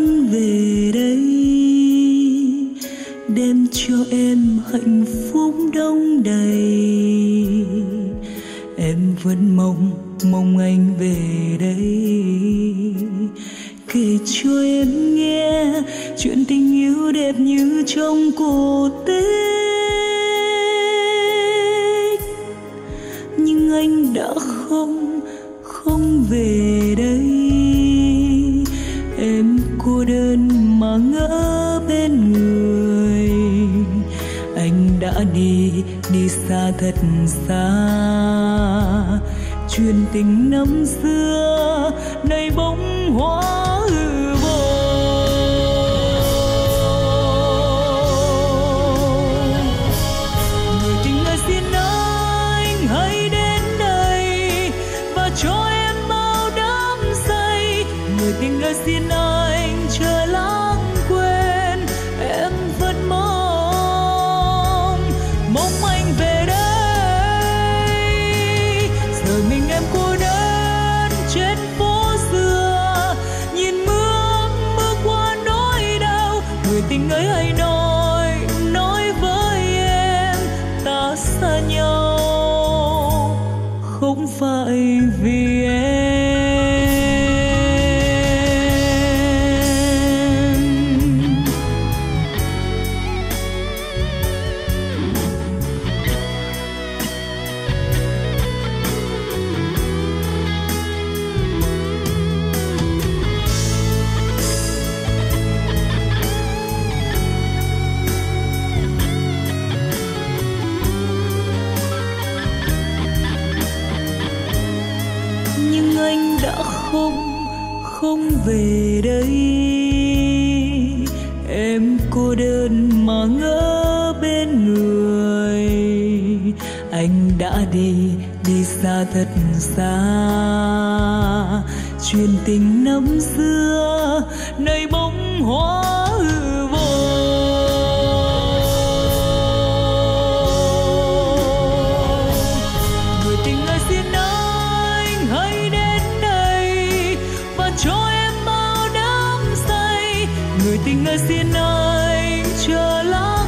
anh về đây, đem cho em hạnh phúc đong đầy. Em vẫn mong anh về đây, kể cho em nghe chuyện tình yêu đẹp như trong cổ tích. Nhưng anh đã không về đây, em cô đơn mà ngỡ bên người. Anh đã đi xa thật xa, chuyện tình năm xưa nay bóng hóa hư vô. Người tình ơi xin anh hãy đến đây và cho em bao đắm say. Người tình ơi xin anh chờ lãng quên, em vẫn mong anh về đây. Giờ mình em cô đơn trên phố xưa, nhìn mưa qua nỗi đau. Người tình ơi hãy nói với em, ta xa nhau không phải vì em. Nhưng anh đã không về đây, em cô đơn mà ngỡ bên người. Anh đã đi xa thật xa, chuyện tình năm xưa nay bóng hóa hư vô. Người tình ơi xin anh hãy đến đây và cho em bao đắm say. Người tình ơi xin anh chờ lắng